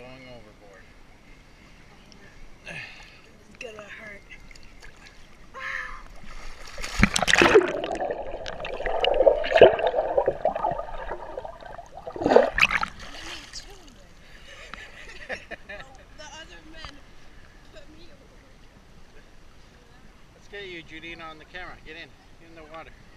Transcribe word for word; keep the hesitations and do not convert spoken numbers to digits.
going overboard. It's gonna hurt. Let's get you, Judina, on the camera. Get in. Get in the water.